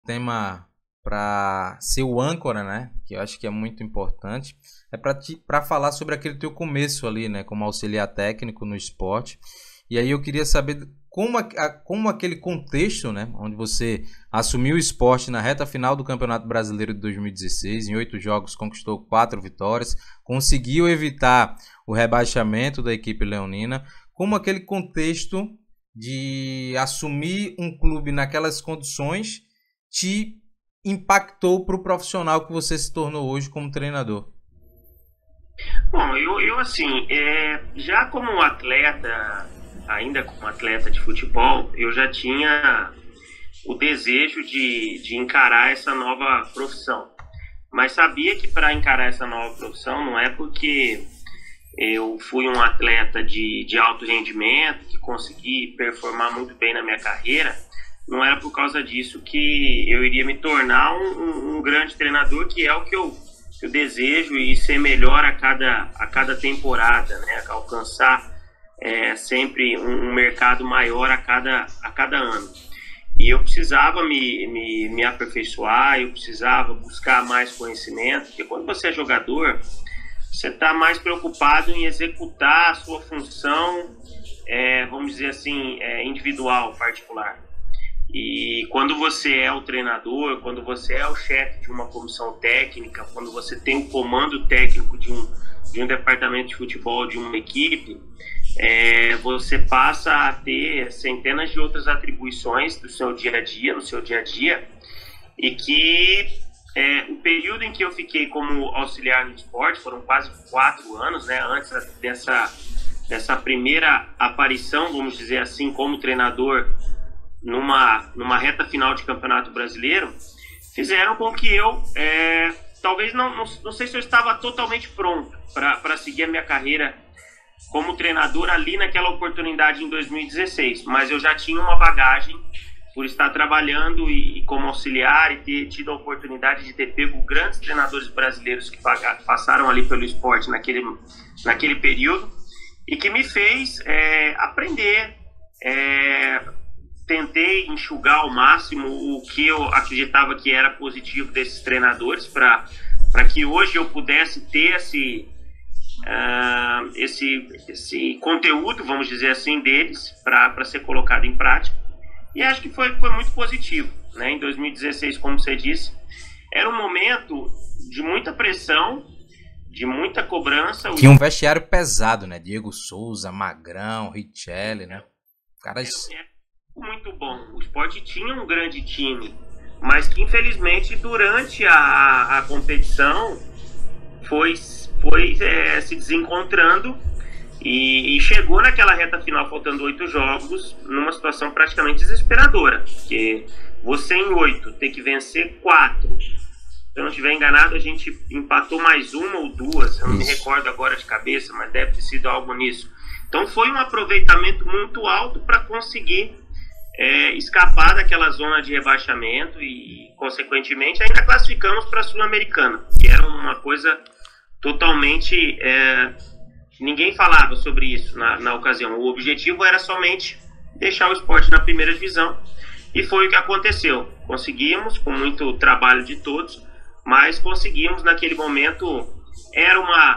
tema para ser o âncora, né? Que eu acho que é muito importante. É para falar sobre aquele teu começo ali, né? Como auxiliar técnico no esporte. E aí eu queria saber como aquele contexto, né? Onde você assumiu o esporte na reta final do Campeonato Brasileiro de 2016, em 8 jogos conquistou 4 vitórias, conseguiu evitar o rebaixamento da equipe leonina. Como aquele contexto de assumir um clube naquelas condições te impactou para o profissional que você se tornou hoje como treinador? Bom, eu assim, já como atleta, ainda como atleta de futebol, eu já tinha o desejo de encarar essa nova profissão. Mas sabia que para encarar essa nova profissão não é porque eu fui um atleta de alto rendimento, que consegui performar muito bem na minha carreira, não era por causa disso que eu iria me tornar um grande treinador, que é o que eu desejo, e ser melhor a cada temporada, né? Alcançar sempre um mercado maior a cada ano. E eu precisava me aperfeiçoar, eu precisava buscar mais conhecimento, porque quando você é jogador, você está mais preocupado em executar a sua função, vamos dizer assim, individual, particular. E quando você é o treinador, quando você é o chefe de uma comissão técnica, quando você tem o comando técnico de um departamento de futebol, de uma equipe, você passa a ter centenas de outras atribuições do seu dia a dia, no seu dia a dia, e que o período em que eu fiquei como auxiliar no esporte, foram quase 4 anos, né, antes dessa primeira aparição, vamos dizer assim, como treinador numa reta final de Campeonato Brasileiro, fizeram com que eu, talvez não sei se eu estava totalmente pronto para seguir a minha carreira como treinador ali naquela oportunidade em 2016, mas eu já tinha uma bagagem por estar trabalhando e como auxiliar, e ter tido a oportunidade de ter pego grandes treinadores brasileiros que passaram ali pelo esporte naquele período, e que me fez aprender. Tentei enxugar ao máximo o que eu acreditava que era positivo desses treinadores, para que hoje eu pudesse ter esse conteúdo, vamos dizer assim, deles, para ser colocado em prática. E acho que foi muito positivo, né? Em 2016, como você disse, era um momento de muita pressão, de muita cobrança. Tinha um vestiário pesado, né? Diego Souza, Magrão, Richelli, né? Caras... muito bom. O Sport tinha um grande time, mas que infelizmente durante a competição foi se desencontrando e chegou naquela reta final, faltando 8 jogos, numa situação praticamente desesperadora, porque você em 8 ter que vencer 4. Se eu não estiver enganado, a gente empatou mais uma ou duas, eu não me recordo agora de cabeça, mas deve ter sido algo nisso. Então foi um aproveitamento muito alto para conseguir escapar daquela zona de rebaixamento e, consequentemente, ainda classificamos para a Sul-Americana, que era uma coisa totalmente... ninguém falava sobre isso na ocasião. O objetivo era somente deixar o Sport na primeira divisão, e foi o que aconteceu. Conseguimos, com muito trabalho de todos, mas conseguimos naquele momento. Era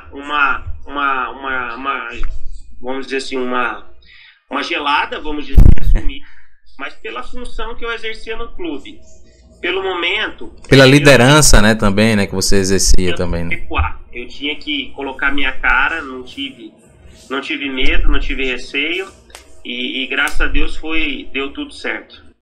vamos dizer assim, uma gelada, vamos dizer, assumir, mas pela função que eu exercia no clube, pelo momento, pela liderança, né, também, né, que você exercia também, né? Eu tinha que colocar minha cara, não tive medo, não tive receio, e graças a Deus deu tudo certo.